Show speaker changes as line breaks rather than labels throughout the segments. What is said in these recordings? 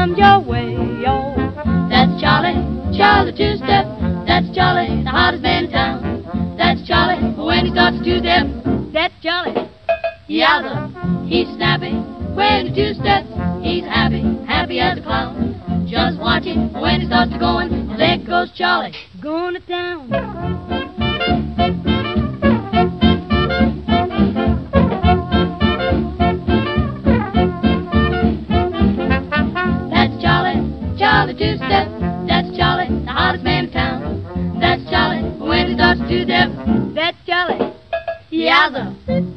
comes your way, yo. That's Charlie, Charlie two-step. That's Charlie, the hottest man in town. That's Charlie, when he starts to two-step. That's Charlie, yowza, he's snappy. When he two-steps, he's happy, happy as a clown. Just watch him when he starts to going. There goes Charlie, going to town. That's Charlie, Charlie two-step. That's Charlie, the hottest man in town. That's Charlie, when he starts to two-step. That's Charlie, yowza.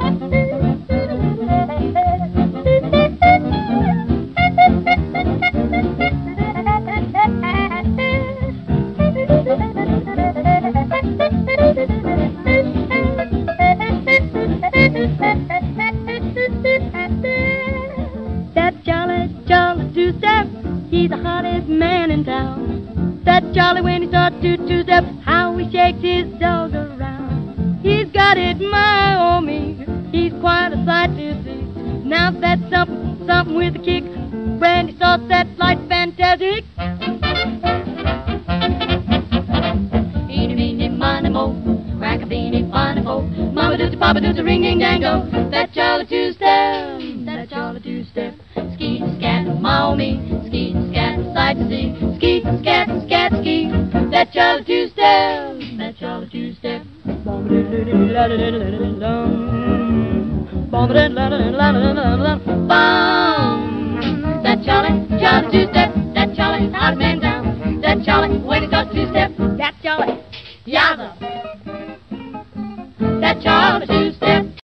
That's Charlie, Charlie two-step. He's the hottest man in town. That's Charlie when he starts to two-step. How he shakes his dog around. He's got it, my oh me. He's quite a sight to see. Now that's something, something with a kick. Brandy sauce, that's like fantastic. Eeny, meeny, miny, mo. Crack a beanie, funny folk. Mama does the papa does the ring, ding, dango. That's Charlie two-step. That's Charlie two-step. Ski, scat, my oh me. Ski, scat, sight to see. Ski, scat, scat, ski. That's Charlie two-step. That's Charlie two-step. Bum. That's Charlie, Charlie two-step. That's Charlie, hot man down. That's Charlie, when he starts two-step. That's Charlie, yowza. That's Charlie.